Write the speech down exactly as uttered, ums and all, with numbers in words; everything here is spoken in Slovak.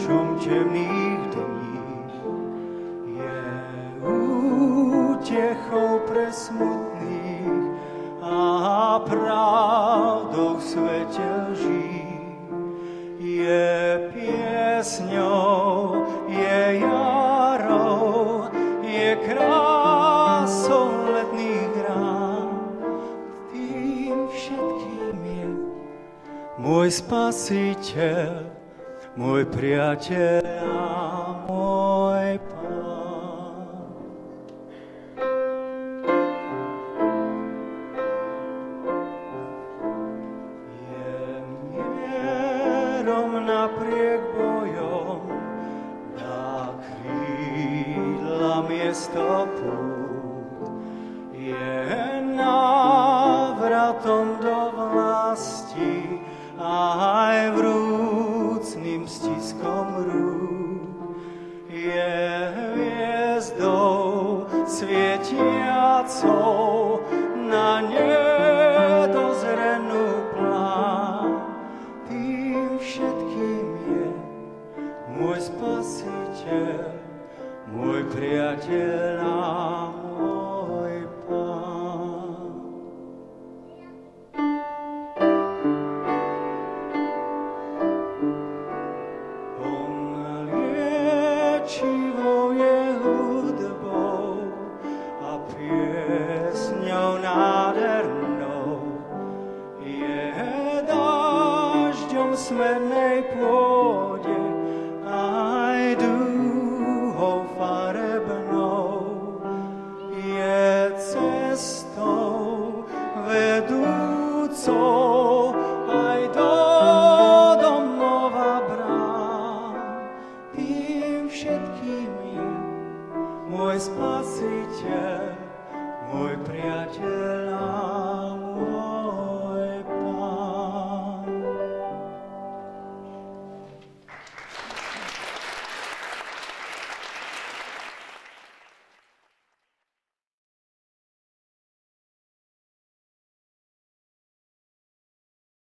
kľúčom temných dní. Je útechou pre smutných a pravdou v svete lží. Je piesňou, je jarou, je krásou letných rán. Tým všetkým je môj Spasiteľ, môj priateľ a môj Pán. Je mierom napriek bojom, dá krídla miesto pút. Je návratom do vlasti aj vrúcným stiskom rúk. Je hviezdou svietiacou na nedozrenú plán. Tým všetkým je môj Spasiteľ, môj priateľ a môj Pán. On liečivou je hudbou a piesňou nádhernou. Je dážďom smernej pôde aj dúhou farebnou. Je cestou vedúcou